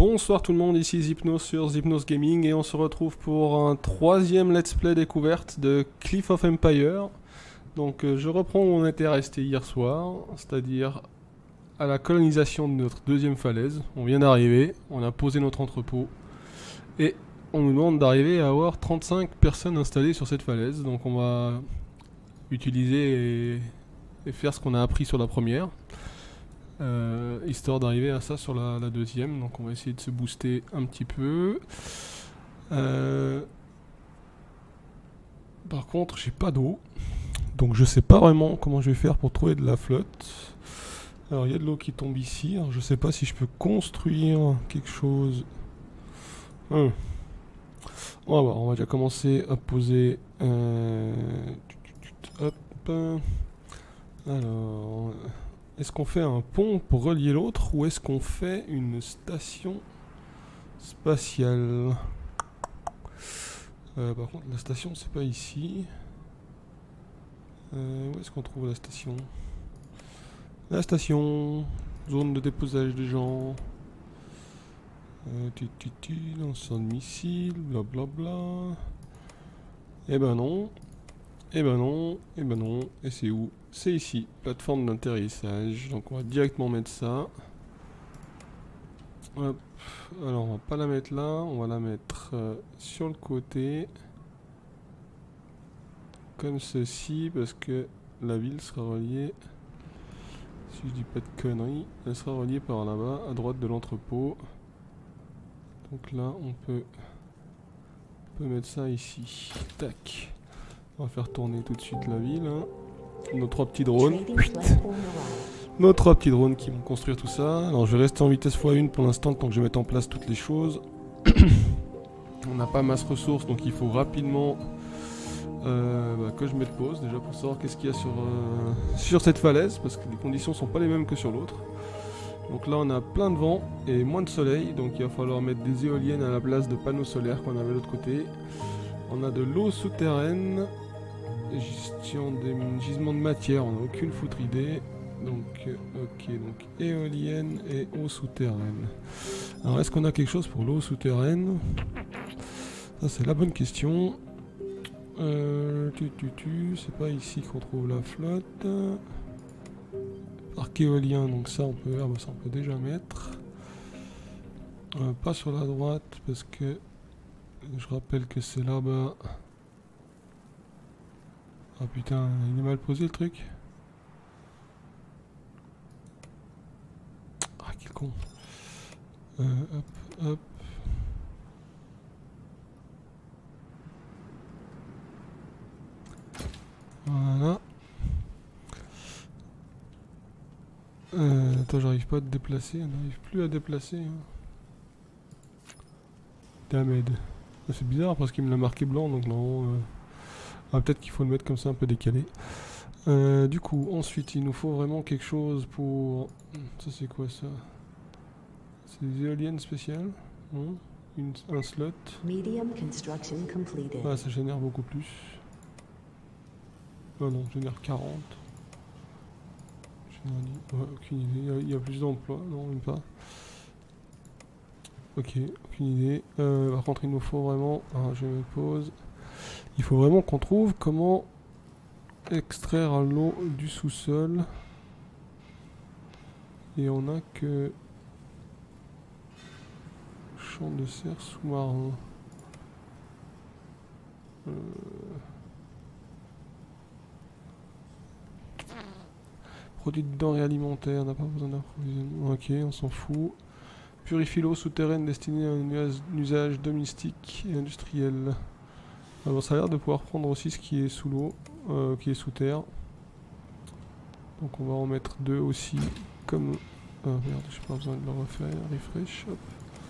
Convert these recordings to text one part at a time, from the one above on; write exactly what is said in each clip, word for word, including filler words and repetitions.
Bonsoir tout le monde, ici Zypnos sur Zypnos Gaming et on se retrouve pour un troisième let's play découverte de Cliff of Empire. Donc euh, je reprends où on était resté hier soir, c'est-à-dire à la colonisation de notre deuxième falaise. On vient d'arriver, on a posé notre entrepôt et on nous demande d'arriver à avoir trente-cinq personnes installées sur cette falaise. Donc on va utiliser et, et faire ce qu'on a appris sur la première. Euh, histoire d'arriver à ça sur la, la deuxième, donc on va essayer de se booster un petit peu. Euh, par contre j'ai pas d'eau, donc je sais pas vraiment comment je vais faire pour trouver de la flotte. Alors il y a de l'eau qui tombe ici, alors je sais pas si je peux construire quelque chose. Hum. On va voir, on va déjà commencer à poser euh... hop. Alors est-ce qu'on fait un pont pour relier l'autre ou est-ce qu'on fait une station spatiale? euh, Par contre la station c'est pas ici. Euh, où est-ce qu'on trouve la station? La station, zone de déposage des gens. Euh, tu, tu, tu, lanceur de missiles, blablabla. Eh ben non. Eh ben non. Eh ben non. Et c'est où? C'est ici, plateforme d'atterrissage. Donc on va directement mettre ça. Hop. Alors on va pas la mettre là, on va la mettre euh, sur le côté. Comme ceci, parce que la ville sera reliée, si je dis pas de conneries, elle sera reliée par là-bas, à droite de l'entrepôt. Donc là on peut, on peut mettre ça ici. Tac. On va faire tourner tout de suite la ville. Hein. Nos trois petits drones. Nos trois petits drones qui vont construire tout ça. Alors je vais rester en vitesse fois un pour l'instant tant que je mette en place toutes les choses. On n'a pas masse ressources donc il faut rapidement euh, bah, que je mette pause déjà pour savoir qu'est-ce qu'il y a sur, euh, sur cette falaise parce que les conditions sont pas les mêmes que sur l'autre. Donc là on a plein de vent et moins de soleil donc il va falloir mettre des éoliennes à la place de panneaux solaires qu'on avait de l'autre côté. On a de l'eau souterraine. Gestion des gisements de matière, on n'a aucune foutre idée. Donc, euh, ok, donc éolienne et eau souterraine. Alors, est-ce qu'on a quelque chose pour l'eau souterraine? Ça, c'est la bonne question. Euh, tu, tu, tu, c'est pas ici qu'on trouve la flotte. Parc éolien, donc ça, on peut, ah, bah, ça, on peut déjà mettre. Euh, pas sur la droite, parce que je rappelle que c'est là-bas. Ah putain, il est mal posé le truc. Ah quel con. Euh, hop, hop. Voilà. Euh, attends, j'arrive pas à te déplacer, on n'arrive plus à déplacer. Hein. Damed. C'est bizarre parce qu'il me l'a marqué blanc, donc non. Euh... Ah, peut-être qu'il faut le mettre comme ça un peu décalé. Euh, du coup, ensuite, il nous faut vraiment quelque chose pour... Ça, c'est quoi, ça? C'est des éoliennes spéciales? Non? Une, un slot? Ah, ça génère beaucoup plus. Oh non, génère quarante. Ouais, aucune idée. Il y a plus d'emplois? Non, même pas. Ok, aucune idée. Euh, par contre, il nous faut vraiment... Ah, je me pose... Il faut vraiment qu'on trouve comment extraire l'eau du sous-sol. Et on a que champ de serre sous-marin. Euh... Produits de denrées alimentaires, on n'a pas besoin d'approvisionnement. Ok, on s'en fout. Purifie l'eau souterraine destinée à un usage domestique et industriel. Alors ça a l'air de pouvoir prendre aussi ce qui est sous l'eau, euh, qui est sous terre. Donc on va en mettre deux aussi, comme... Ah merde, j'ai pas besoin de le refaire, refresh, hop.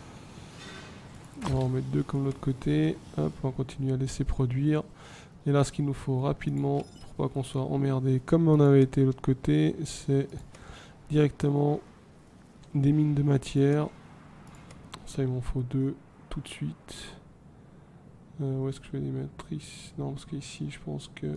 On va en mettre deux comme l'autre côté, hop, on va continuer à laisser produire. Et là ce qu'il nous faut rapidement, pour pas qu'on soit emmerdé comme on avait été l'autre côté, c'est directement des mines de matière. Ça il m'en faut deux tout de suite. Euh, où est-ce que je vais les mettre ici? Non, parce qu'ici, je pense que...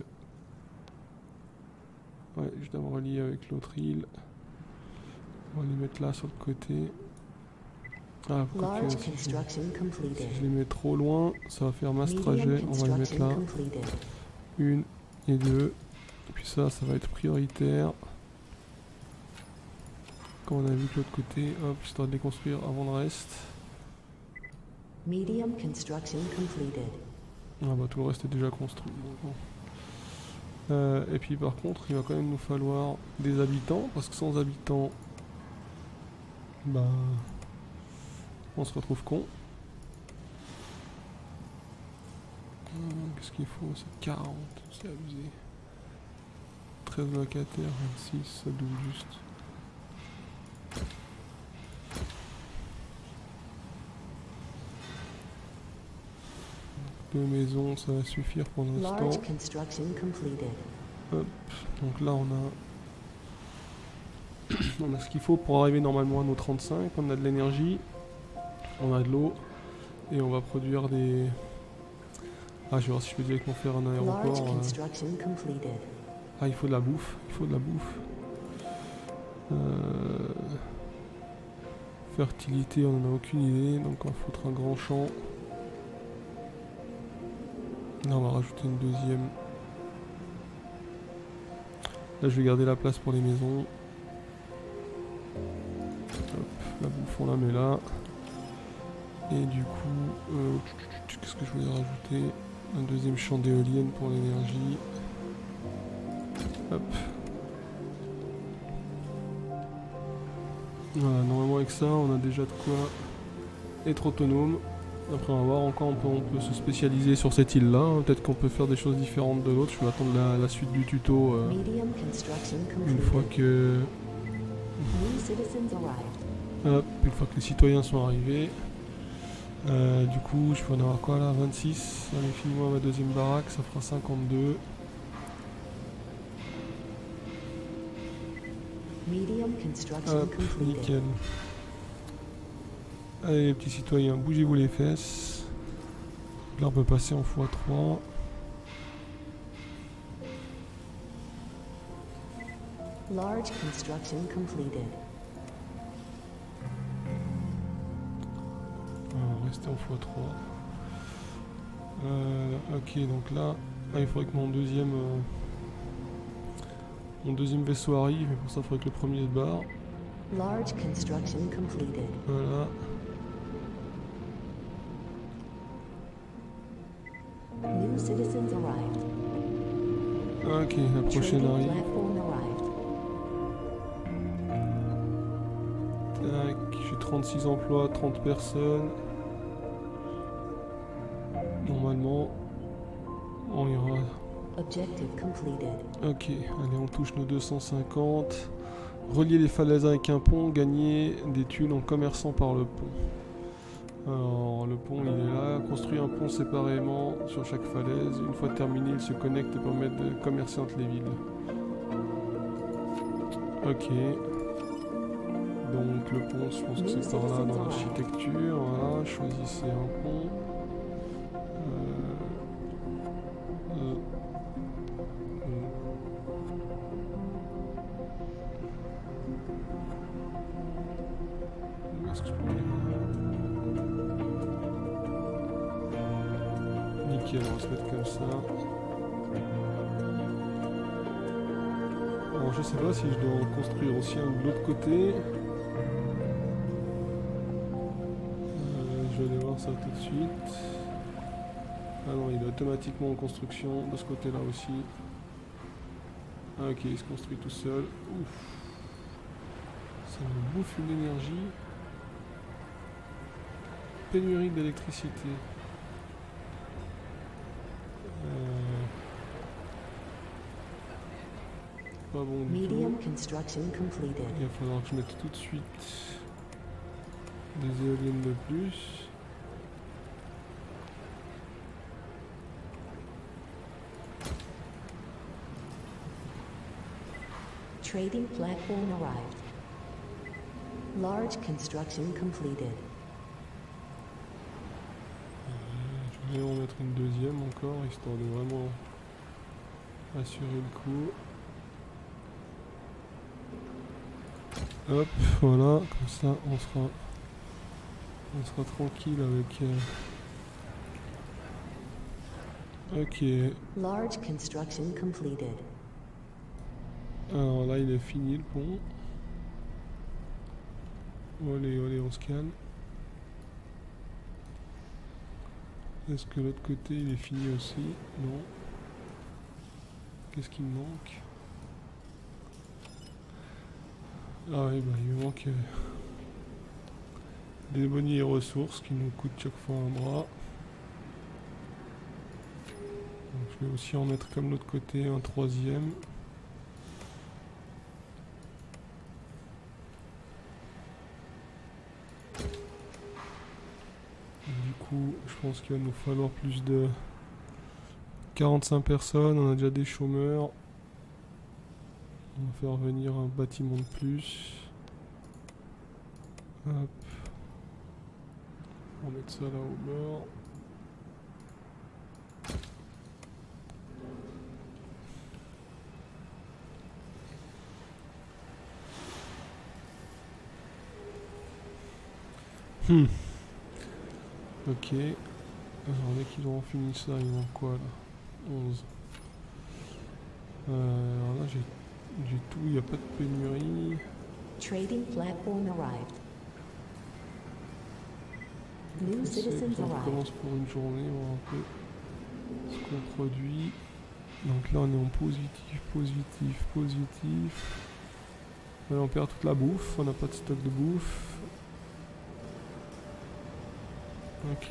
Ouais, je dois me relier avec l'autre île. On va les mettre là, sur le côté. Ah, quoique, si, si je les mets trop loin, ça va faire masse trajet. On va les mettre là. Une et deux. Et puis ça, ça va être prioritaire. Comme on a vu que l'autre côté, hop, histoire de les construire avant le reste. Medium construction completed. Ah bah tout le reste est déjà construit. Donc bon. euh, et puis par contre, il va quand même nous falloir des habitants, parce que sans habitants, bah, on se retrouve con. Hum, Qu'est-ce qu'il faut? C'est quarante, c'est abusé. treize locataires, vingt-six, ça double juste. Deux maisons, ça va suffire pour l'instant. Hop, donc là on a on a ce qu'il faut pour arriver normalement à nos trente-cinq. On a de l'énergie, on a de l'eau et on va produire des... Ah, je vais voir si je peux directement faire un aéroport. Euh... Ah, il faut de la bouffe, il faut de la bouffe. Euh... Fertilité, on n'en a aucune idée, donc on va foutre un grand champ. Là on va rajouter une deuxième. Là je vais garder la place pour les maisons. Hop, la bouffe on la met là. Et du coup, euh, qu'est-ce que je voulais rajouter? Un deuxième champ d'éoliennes pour l'énergie. Hop. Voilà, normalement avec ça on a déjà de quoi être autonome. Après on va voir, encore on peut, on peut se spécialiser sur cette île là, hein. Peut-être qu'on peut faire des choses différentes de l'autre. Je vais attendre la, la suite du tuto euh, une fois que... Hop, une fois que les citoyens sont arrivés. Euh, du coup je peux en avoir quoi là, vingt-six. Allez, finis-moi ma deuxième baraque, ça fera cinquante-deux. Hop, nickel. Allez les petits citoyens, bougez-vous les fesses. Là on peut passer en fois trois. Large construction completed. On va rester en fois trois. Euh, ok, donc là, ah, il faudrait que mon deuxième, euh, mon deuxième vaisseau arrive, mais pour ça il faudrait que le premier se barre. Large construction completed. Voilà. New citizens arrived. Ok, la prochaine Trading arrive. platform arrived. Tac, j'ai trente-six emplois, trente personnes. Normalement, on ira. Objective completed. Ok, allez, on touche nos deux cent cinquante. Relier les falaises avec un pont, gagner des thunes en commerçant par le pont. Alors, le pont il est là. Construire un pont séparément sur chaque falaise. Une fois terminé, il se connecte et permet de commercer entre les villes. Ok. Donc, le pont, je pense que c'est par là dans l'architecture. Voilà, choisissez un pont. Euh... Euh... Où est-ce que je peux aller? Nickel, on va se mettre comme ça. Alors je sais pas si je dois en construire aussi un de l'autre côté. Euh, je vais aller voir ça tout de suite. Ah non, il est automatiquement en construction de ce côté-là aussi. Ah ok, il se construit tout seul. Ouf. Ça me bouffe une énergie. Pénurie d'électricité. Euh... Pas bon du Medium tout. construction completed. Il va falloir que je mette tout de suite des éoliennes de plus. Trading platform arrived. Large construction completed. Je vais en mettre une deuxième encore, histoire de vraiment assurer le coup. Hop, voilà, comme ça on sera On sera tranquille avec... Euh... Ok. Large construction completed. Alors là il est fini le pont. Allez, allez, on se calme. Est-ce que l'autre côté il est fini aussi? Non. Qu'est-ce qui me manque? Ah oui, bah il me manque euh, des boniers et ressources qui nous coûtent chaque fois un bras. Donc, je vais aussi en mettre comme l'autre côté un troisième. Du coup, je pense qu'il va nous falloir plus de quarante-cinq personnes. On a déjà des chômeurs. On va faire venir un bâtiment de plus. Hop. On va mettre ça là au bord. Hmm. Ok. Alors dès qu'ils auront fini ça, il manque quoi là? onze. Euh, alors là j'ai j'ai tout, il n'y a pas de pénurie. Trading platform arrived. New C'est- citizens on arrived. commence pour une journée, voir un peu ce qu'on produit. Donc là on est en positif, positif, positif. Là on perd toute la bouffe, on n'a pas de stock de bouffe. Ok.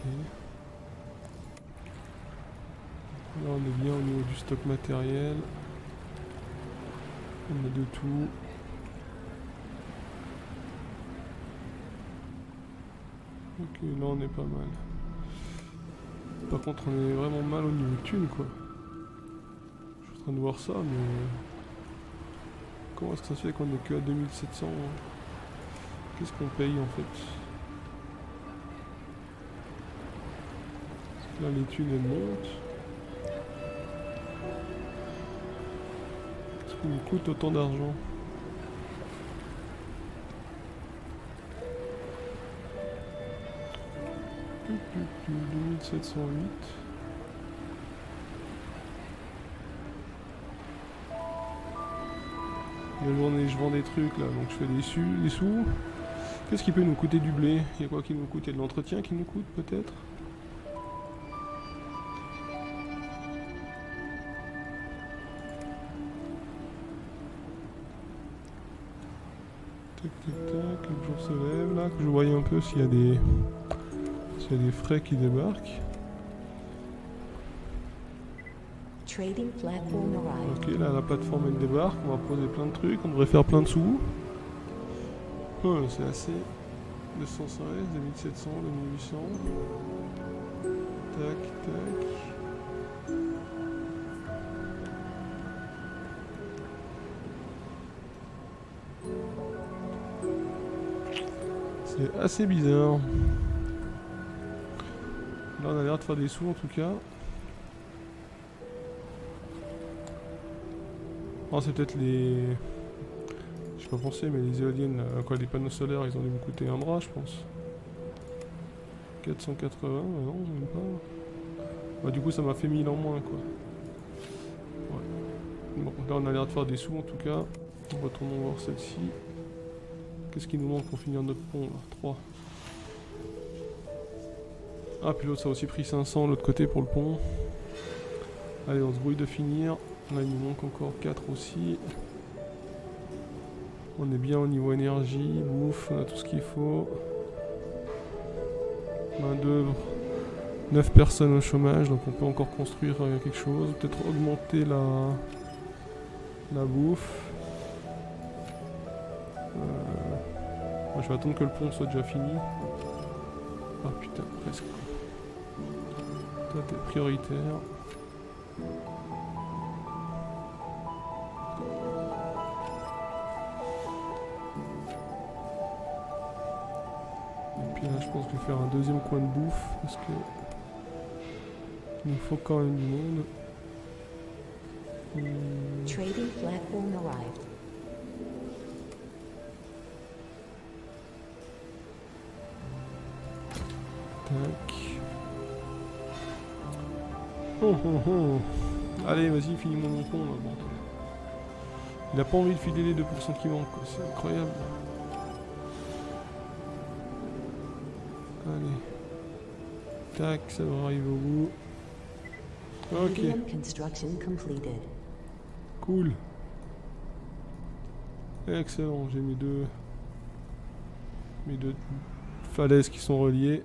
Là on est bien au niveau du stock matériel. On a de tout. Ok, là on est pas mal. Par contre on est vraiment mal au niveau de thunes quoi. Je suis en train de voir ça mais... Comment est-ce que ça se fait qu'on est que à deux mille sept cents? Qu'est-ce qu'on paye en fait? Parce que là les thunes elles montent. Qu'est-ce qu'on nous coûte autant d'argent? deux mille sept cent huit. La journée je vends des trucs là, donc je fais des, su des sous. Qu'est-ce qui peut nous coûter du blé? Il y a quoi qui nous coûte? Il y a de l'entretien qui nous coûte peut-être? Tac tac tac, le jour se lève là, que je voyais un peu s'il y a des... s'il y a des frais qui débarquent. Trading platform arrived. Ok, là la plateforme elle débarque, on va poser plein de trucs, on devrait faire plein de sous. Oh, c'est assez. deux cent seize, deux mille sept cents, deux mille huit cents. Tac, tac. C'est assez bizarre. Là on a l'air de faire des sous en tout cas. Oh, c'est peut-être les... J'ai pas pensé, mais les éoliennes, là, quoi, les panneaux solaires, ils ont dû me coûter un bras, je pense. quatre cent quatre-vingts, bah non, même pas. Bah, du coup, ça m'a fait mille en moins, quoi. Ouais. Bon, là, on a l'air de faire des sous, en tout cas. Retournons voir celle-ci. Qu'est-ce qui nous manque pour finir notre pont, là? trois. Ah, puis l'autre, ça a aussi pris cinq cents, l'autre côté, pour le pont. Allez, on se brouille de finir. Là, il nous manque encore quatre aussi. On est bien au niveau énergie, bouffe, on a tout ce qu'il faut. Main d'œuvre. neuf personnes au chômage, donc on peut encore construire euh, quelque chose. Peut-être augmenter la, la bouffe. Euh, moi, je vais attendre que le pont soit déjà fini. Ah putain, presque. Toi, t'es prioritaire. Et puis là, je pense que je vais faire un deuxième coin de bouffe parce que il nous faut quand même du monde. Hum, Trading platform arrived. Oh, oh, oh. Allez, vas-y, finis-moi mon pont là, bordel. Il a pas envie de filer les deux pour cent qui manquent, quoi. C'est incroyable. Allez. Tac, ça va arriver au bout. Ok. Medium construction completed. Cool. Excellent, j'ai mes deux... mes deux falaises qui sont reliées.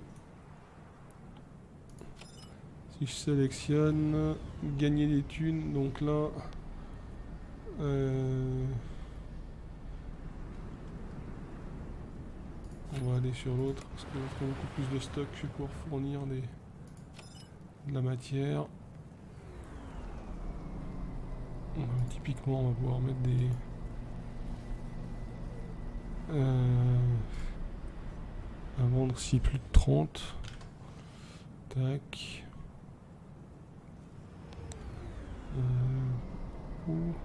Si je sélectionne, gagner des thunes, donc là... Euh, on va aller sur l'autre parce qu'on a beaucoup plus de stock, je vais pouvoir fournir des... de la matière. Euh, typiquement, on va pouvoir mettre des... Euh, à vendre si plus de trente. Tac. Euh, ouh.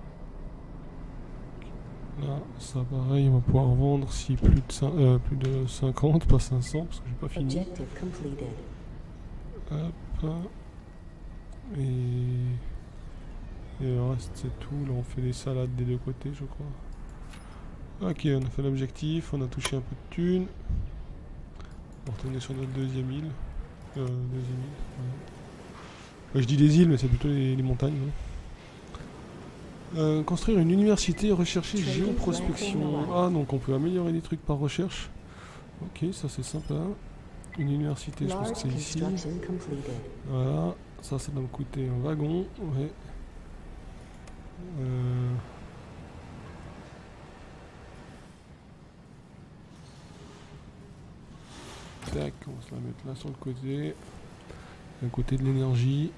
Là, ça pareil, on va pouvoir vendre si plus de, cinq, euh, plus de cinquante, pas cinq cents, parce que j'ai pas fini. Objective completed. Hop. Et... Et le reste c'est tout. Là on fait les salades des deux côtés, je crois. Ok, on a fait l'objectif, on a touché un peu de thunes. On va retourner sur notre deuxième île. Euh, deuxième île. Ouais. Ouais, je dis des îles, mais c'est plutôt les, les montagnes. Hein. Euh, construire une université, rechercher géoprospection. Ah, donc on peut améliorer des trucs par recherche. Ok, ça c'est sympa. Une université, je pense que c'est ici. Voilà, ça, ça doit me coûter un wagon. Ouais. Euh... Tac, on va se la mettre là sur le côté. À côté de l'énergie.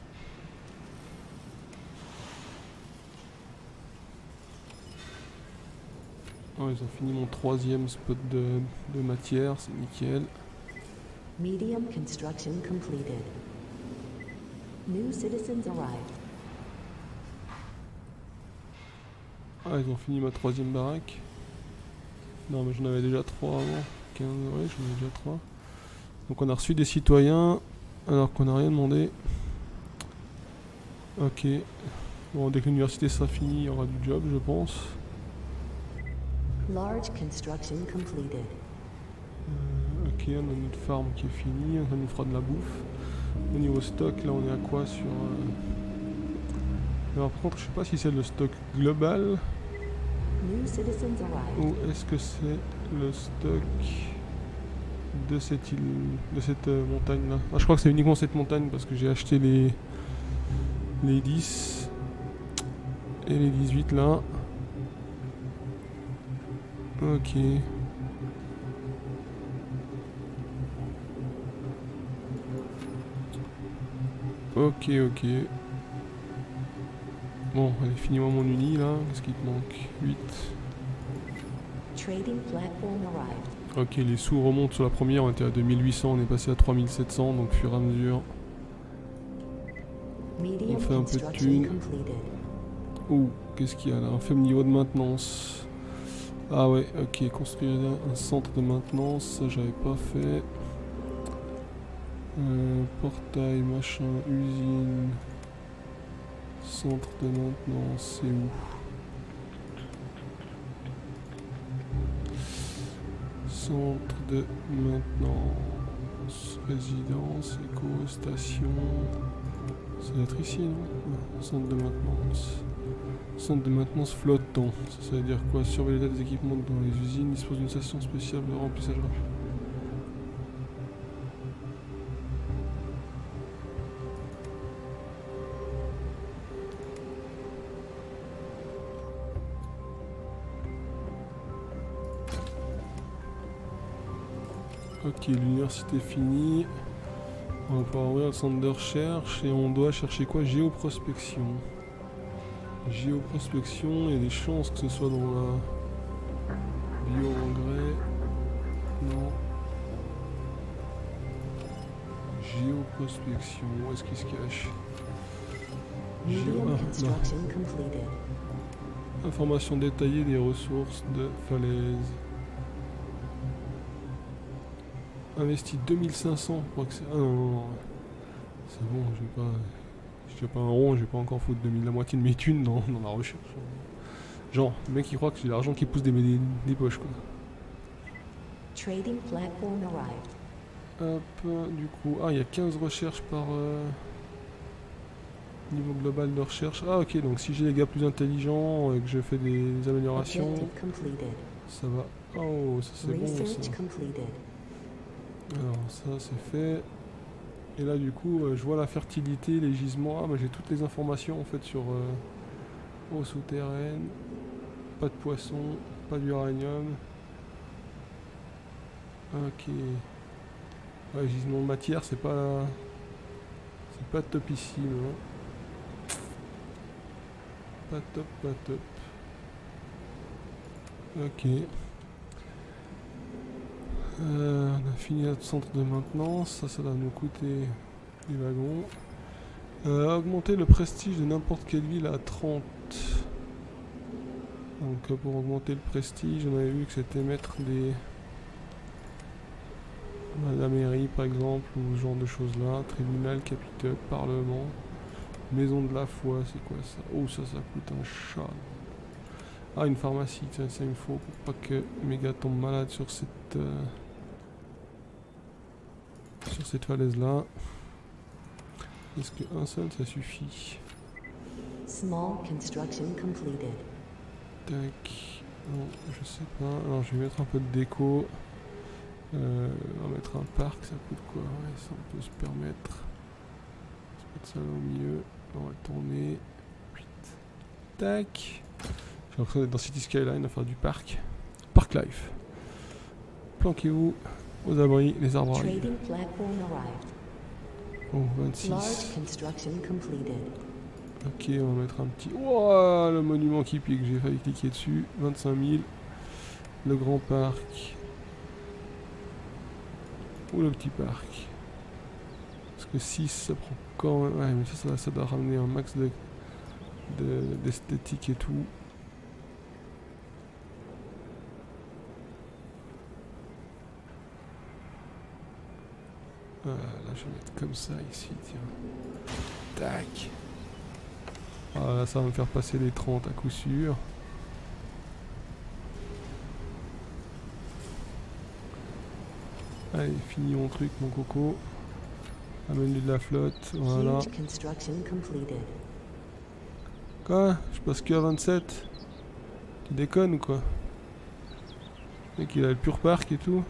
Oh, ils ont fini mon troisième spot de, de matière, c'est nickel. Medium construction completed. New citizens arrived. Ah, ils ont fini ma troisième baraque. Non, mais j'en avais déjà trois avant. quinze, ouais, j'en ai déjà trois. Donc on a reçu des citoyens alors qu'on n'a rien demandé. Ok. Bon, dès que l'université sera finie, il y aura du job, je pense. Large construction completed. Euh, ok, on a notre farm qui est finie, ça nous fera de la bouffe. Au niveau stock, là on est à quoi sur... Euh... Alors par contre, je sais pas si c'est le stock global New citizens arrived. ou est-ce que c'est le stock de cette île, de cette euh, montagne là. Ah, je crois que c'est uniquement cette montagne parce que j'ai acheté les les dix et les dix-huit là. Ok. Ok, ok. Bon, allez, finis-moi mon uni là. Qu'est-ce qu'il te manque? huit. Trading platform arrived. Ok, les sous remontent sur la première, on était à deux mille huit cents, on est passé à trois mille sept cents, donc au fur et à mesure. Medium On fait un peu de construction thunes. completed. Ouh, qu'est-ce qu'il y a là? Un faible niveau de maintenance. Ah ouais, ok, construire un centre de maintenance, ça j'avais pas fait. Euh, portail, machin, usine. Centre de maintenance, c'est où? Centre de maintenance, résidence, éco, station. Ça doit être ici, non? Ouais, centre de maintenance. Centre de maintenance flottant. Ça, ça veut dire quoi? Surveiller l'état des équipements dans les usines, dispose d'une station spéciale de remplissage rapide. Ok, l'université finie. On va pouvoir ouvrir le centre de recherche et on doit chercher quoi? Géoprospection. Géoprospection, il y a des chances que ce soit dans la bio-engrais. Non. Géoprospection, où est-ce qu'il se cache? Géo... Medium Ah, là. construction completed. Information détaillée des ressources de falaise. Investi deux mille cinq cents. Je crois que c'est... Ah non, non, non. C'est bon, je vais pas... j'ai pas un rond, je vais pas encore foutre de la moitié de mes thunes dans, dans la recherche. Genre, le mec il croit que j'ai l'argent qui pousse des, des, des poches quoi. Trading platform arrived. Hop, du coup, ah il y a quinze recherches par euh, niveau global de recherche. Ah ok, donc si j'ai les gars plus intelligents et que je fais des améliorations, Objective completed. ça va. Oh, ça c'est bon Research ça. completed. Alors ça c'est fait. Et là du coup, euh, je vois la fertilité, les gisements. Ah, bah j'ai toutes les informations en fait sur euh, eau souterraine. Pas de poisson, pas d'uranium. Ok. Ouais, gisement de matière, c'est pas... C'est pas topissime. Hein. Pas top, pas top. Ok. Euh, on a fini notre centre de maintenance. Ça, ça va nous coûter des wagons. Euh, augmenter le prestige de n'importe quelle ville à trente. Donc pour augmenter le prestige, on avait vu que c'était mettre des... la mairie par exemple, ou ce genre de choses là. Tribunal, capitole, parlement, maison de la foi, c'est quoi ça? Oh ça, ça coûte un chat. Ah, une pharmacie, tiens, ça il me faut pour pas que mes gars tombent malades sur cette... Euh, sur cette falaise là. Est-ce qu'un seul ça suffit? Small construction completed. Tac. Non, je sais pas. Alors je vais mettre un peu de déco. Euh, on va mettre un parc, ça coûte quoi? Ouais, ça on peut se permettre. On va mettre ça là au milieu. On va tourner. Tac. J'ai l'impression d'être dans City Skyline à faire du parc. Park Life. Planquez-vous aux abris, les arbres arrivent. Trading platform arrived. Oh, Large vingt-six. construction completed. Ok, on va mettre un petit... Ouah, le monument qui pique, j'ai failli cliquer dessus. vingt-cinq mille. Le grand parc. Ou le petit parc. Parce que six, ça prend quand même... Ouais, mais ça, ça, ça doit ramener un max de de- d'esthétique et tout. Voilà, là je vais mettre comme ça ici, tiens. Tac. Ah là ça va me faire passer les trente à coup sûr. Allez, fini mon truc, mon coco. Amène-lui de la flotte, voilà. Huge construction completed. Quoi? Je passe que à vingt-sept? Tu déconnes ou quoi? Le mec il a le pur parc et tout.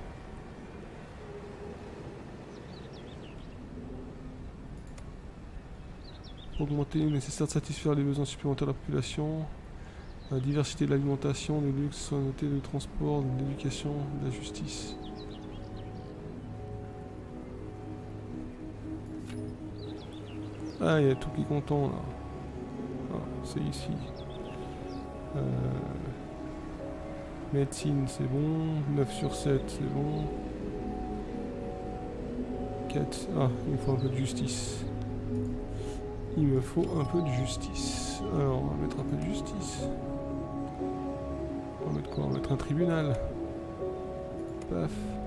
Pour augmenter, il est nécessaire de satisfaire les besoins supplémentaires de la population. La diversité de l'alimentation, du luxe, soins notés, du transport, de l'éducation, de la justice. Ah, il y a tout qui est content là. Ah, c'est ici. Euh, médecine, c'est bon. neuf sur sept, c'est bon. quatre. Ah, il me faut un peu de justice. Il me faut un peu de justice. Alors, on va mettre un peu de justice. On va mettre quoi? On va mettre un tribunal. Paf.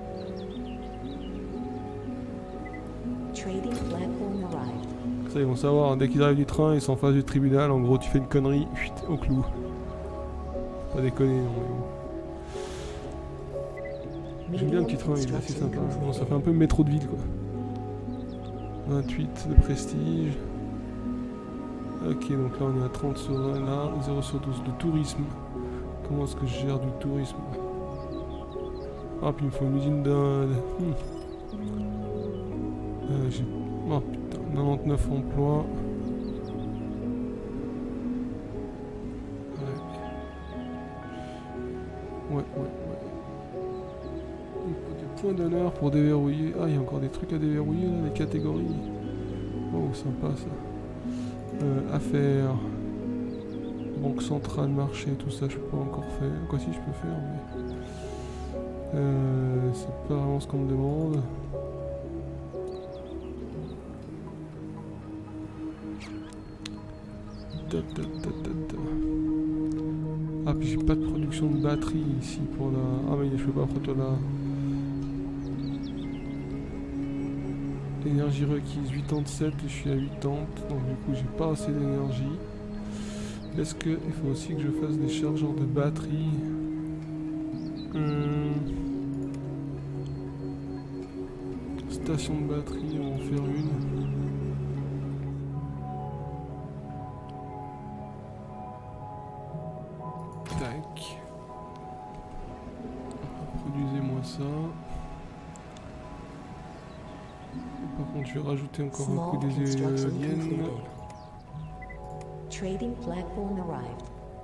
Trading platform arrived. Ça, ils vont savoir, hein, dès qu'ils arrivent du train, ils sont en face du tribunal. En gros, tu fais une connerie, chut, au clou. Pas déconner, non. Mais... J'aime bien le petit train, il est assez sympa. Bon, ça fait un peu métro de ville, quoi. vingt-huit de prestige. Ok, donc là on est à trente sur vingt, là, zéro sur douze de tourisme. Comment est-ce que je gère du tourisme? Ah, puis il me faut une usine de... Hmm. Euh, j'ai... Oh putain, quatre-vingt-dix-neuf emplois. Ouais. Ouais, ouais, ouais. Il faut des points d'honneur pour déverrouiller. Ah, il y a encore des trucs à déverrouiller là, les catégories. Oh, sympa ça. Euh, affaires, banque centrale, marché, tout ça, je peux pas encore faire. Quoi si je peux faire, mais euh, c'est pas vraiment ce qu'on me demande. Ta, ta, ta, ta, ta. Ah, puis j'ai pas de production de batterie ici pour la. Ah, mais je peux pas proto là. Énergie requise quatre-vingt-sept et je suis à quatre-vingts, donc du coup j'ai pas assez d'énergie. Est-ce qu'il faut aussi que je fasse des chargeurs de batterie? hum. Station de batterie, on va en faire une. Tac. Produisez-moi ça. Par contre, je vais rajouter encore un coup Small des construction éoliennes. completed. Trading platform arrived.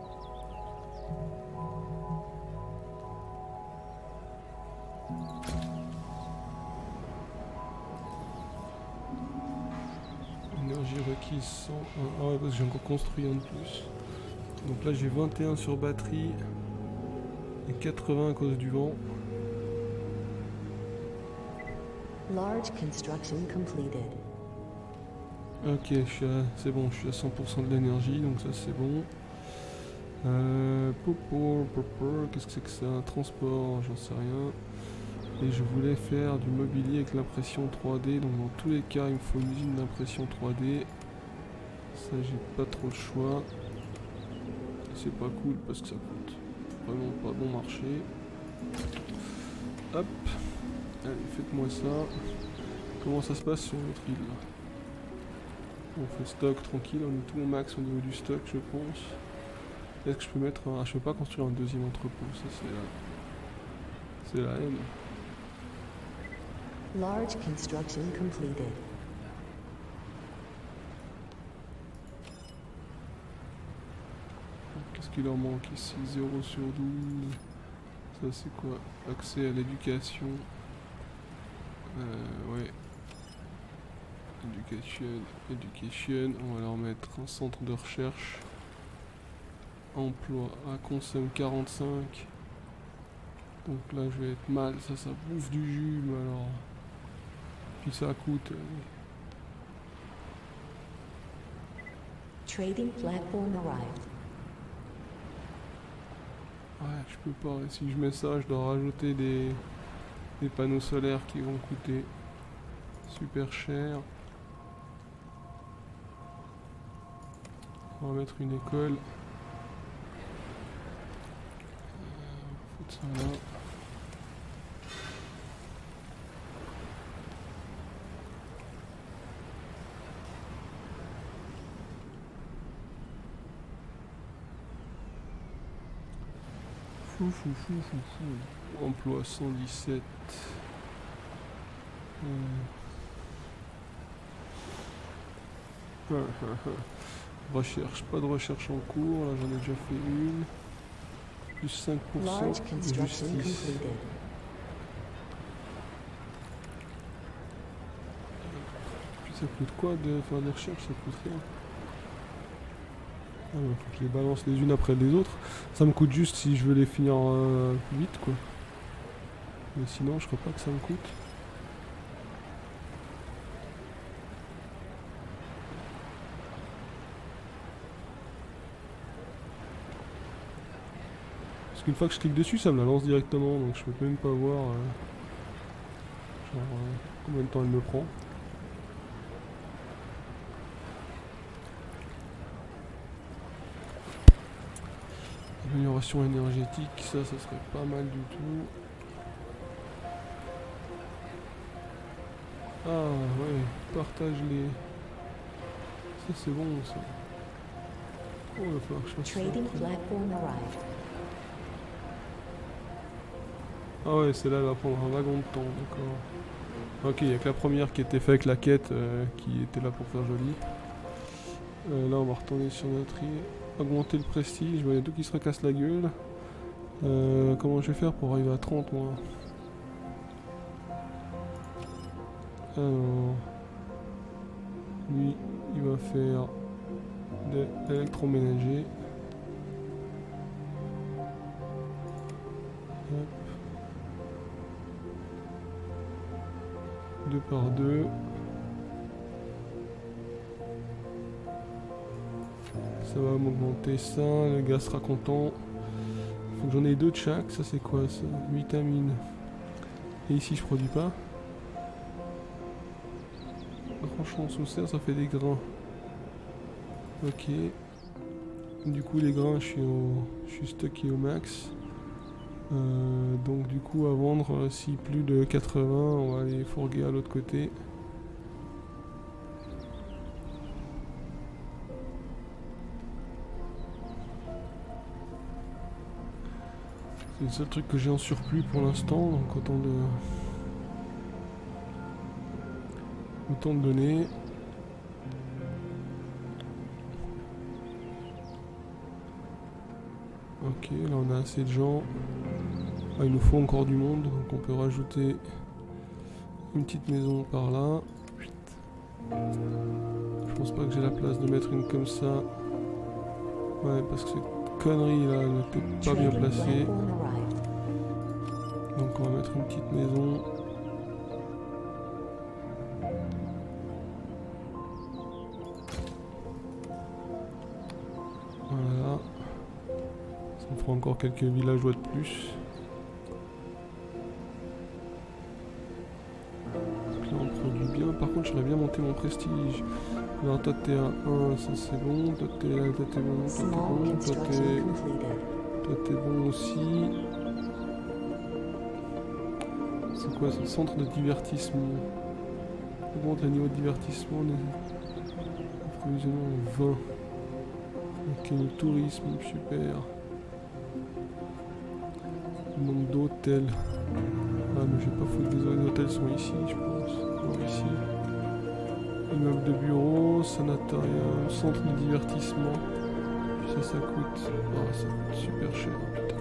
Énergie requise cent un. Ah ouais, parce que j'ai encore construit un de plus. Donc là, j'ai vingt et un sur batterie et quatre-vingts à cause du vent. Large construction completed. Ok, je suis à- c'est bon, je suis à cent pour cent de l'énergie, donc ça c'est bon. Euh, popo, popo, qu'est-ce que c'est que ça? Transport, j'en sais rien. Et je voulais faire du mobilier avec l'impression trois D, donc dans tous les cas il me faut une usine d'impression trois D. Ça j'ai pas trop le choix. C'est pas cool parce que ça coûte vraiment pas bon marché. Hop, allez faites-moi ça. Comment ça se passe sur notre île là? On fait stock tranquille, on est tout au max au niveau du stock je pense. Est-ce que je peux mettre un... Ah, je peux pas construire un deuxième entrepôt, ça c'est la... C'est la haine. Large construction completed. Qu'est-ce qu'il leur manque ici? Zéro sur douze. Ça c'est quoi? Accès à l'éducation. Euh, ouais. Education, education. On va leur mettre un centre de recherche. Emploi à consomme quarante-cinq. Donc là je vais être mal, ça ça bouffe du jus mais alors. Puis ça coûte. euh, Trading platform arrived. Ouais je peux pas. Et si je mets ça je dois rajouter des, des panneaux solaires qui vont coûter super cher. On va mettre une école. Euh, foutre ça là. Fou fou fou fou fou. Emploi cent dix-sept. Euh. Recherche, pas de recherche en cours, là j'en ai déjà fait une. Plus cinq pour cent Large de construction justice. completed. Puis ça coûte quoi de faire des recherches? Ça coûte rien. Ah ouais, faut que je les balance les unes après les autres. Ça me coûte juste si je veux les finir euh, vite quoi. Mais sinon je crois pas que ça me coûte. Parce qu'une fois que je clique dessus, ça me la lance directement, donc je peux même pas voir euh, genre, euh, combien de temps elle me prend. Amélioration énergétique, ça, ça serait pas mal du tout. Ah ouais, partage les... Ça c'est bon ça. Oh, il va falloir que je fasse ça Trading après. platform arrived. Ah ouais, celle-là elle va prendre un wagon de temps, d'accord. Ok, il n'y a que la première qui était faite avec la quête euh, qui était là pour faire joli. Euh, là on va retourner sur notre île. Augmenter le prestige, il y a tout qui se recasse la gueule. Euh, comment je vais faire pour arriver à trente moi? Alors... Lui, il va faire de l'électroménager. Hop. Deux par deux. Ça va m'augmenter ça, le gars sera content. Faut que j'en ai deux de chaque, ça c'est quoi ça? Vitamine. Et ici je produis pas. tranchant sous serre, ça fait des grains. Ok. Du coup les grains je suis au. Je suis stocké au max. Euh, donc du coup à vendre, euh, si plus de quatre-vingts, on va aller fourguer à l'autre côté. C'est le seul truc que j'ai en surplus pour l'instant, donc autant de. Autant de donner. Ok, là on a assez de gens. Ah, il nous faut encore du monde, donc on peut rajouter une petite maison par là. Je pense pas que j'ai la place de mettre une comme ça. Ouais, parce que cette connerie là n'était pas bien placée. Donc on va mettre une petite maison. Voilà. Ça me fera encore quelques villageois de plus. Là on produit bien. Par contre j'aurais bien monté mon prestige. Alors toi t'es à un, ça c'est bon. Toi t'es bon, toi t'es bon. Toi t'es toi t'es bon aussi. C'est quoi ce centre de divertissement? Augmente le niveau de divertissement. Approvisionnement vingt. Ok, le tourisme, super. Nombre d'hôtels. Ah, mais j'ai pas foutu, les hôtels sont ici, je pense. Non, ici. Immeuble de bureau, sanatorium, centre de divertissement. Puis ça, ça coûte. Ah, ça coûte super cher, putain.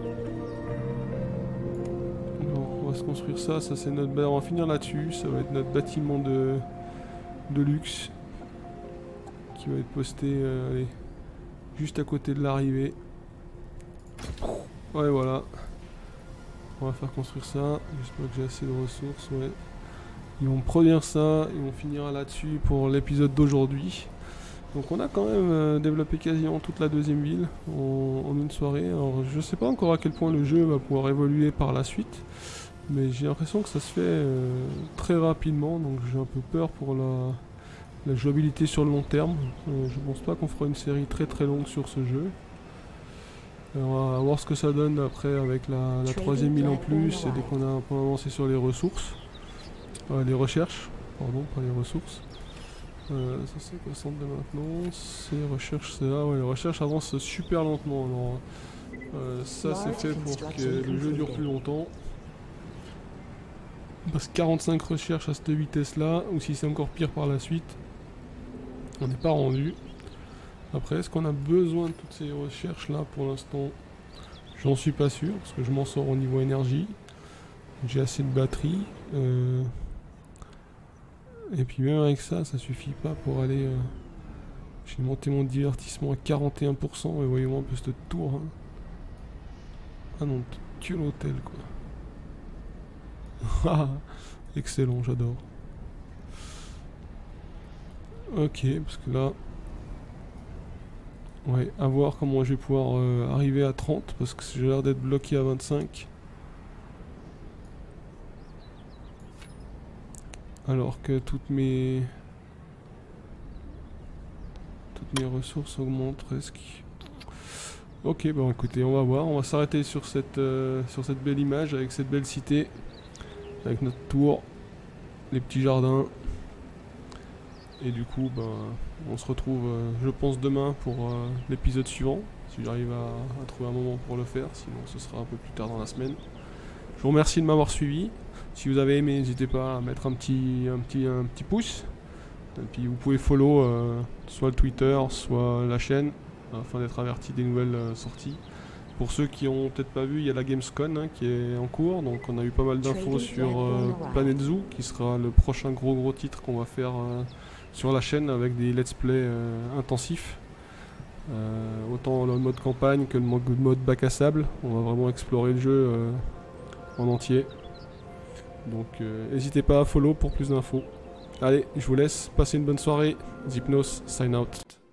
Bon, on va se construire ça. Ça, c'est notre. On va finir là-dessus. Ça va être notre bâtiment de, de luxe. Qui va être posté. Euh, allez. Juste à côté de l'arrivée. Ouais, voilà. On va faire construire ça. J'espère que j'ai assez de ressources. Ouais. Ils vont produire ça. Et on finira là-dessus pour l'épisode d'aujourd'hui. Donc on a quand même euh, développé quasiment toute la deuxième ville en, en une soirée. Alors je sais pas encore à quel point le jeu va pouvoir évoluer par la suite. Mais j'ai l'impression que ça se fait euh, très rapidement. Donc j'ai un peu peur pour la... La jouabilité sur le long terme. Euh, je pense pas qu'on fera une série très très longue sur ce jeu. Alors, on va voir ce que ça donne après avec la, la troisième île en plus et dès qu'on a un peu avancé sur les ressources. Euh, les recherches, pardon, pas les ressources. Euh, ça c'est quoi, centre de maintenance. Les recherches, c'est là. Ouais, les recherches avancent super lentement. Alors, euh, ça c'est fait pour que le jeu dure plus longtemps. Parce que quarante-cinq recherches à cette vitesse là, ou si c'est encore pire par la suite. On n'est pas rendu. Après, est-ce qu'on a besoin de toutes ces recherches là pour l'instant? J'en suis pas sûr, parce que je m'en sors au niveau énergie. J'ai assez de batterie. Euh... Et puis même avec ça, ça suffit pas pour aller... Euh... J'ai monté mon divertissement à quarante et un pour cent, et voyez-moi un peu cette tour. Hein. Ah non, tu l'hôtel quoi. Excellent, j'adore. Ok, parce que là... Ouais, à voir comment je vais pouvoir euh, arriver à trente, parce que j'ai l'air d'être bloqué à vingt-cinq. Alors que toutes mes... Toutes mes ressources augmentent presque. Ok, bon écoutez, on va voir. On va s'arrêter sur cette, euh, sur cette belle image, avec cette belle cité. Avec notre tour, les petits jardins. Et du coup, ben, on se retrouve, euh, je pense, demain pour euh, l'épisode suivant. Si j'arrive à, à trouver un moment pour le faire, sinon ce sera un peu plus tard dans la semaine. Je vous remercie de m'avoir suivi. Si vous avez aimé, n'hésitez pas à mettre un petit, un petit, un petit pouce. Et puis vous pouvez follow euh, soit le Twitter, soit la chaîne, afin d'être averti des nouvelles euh, sorties. Pour ceux qui n'ont peut-être pas vu, il y a la Gamescom hein, qui est en cours. Donc on a eu pas mal d'infos sur euh, Planet Zoo, qui sera le prochain gros gros titre qu'on va faire euh, sur la chaîne avec des let's play euh, intensifs. Euh, autant le mode campagne que le mode bac à sable. On va vraiment explorer le jeu euh, en entier. Donc euh, n'hésitez pas à follow pour plus d'infos. Allez, je vous laisse, passez une bonne soirée. Zipnos, sign out.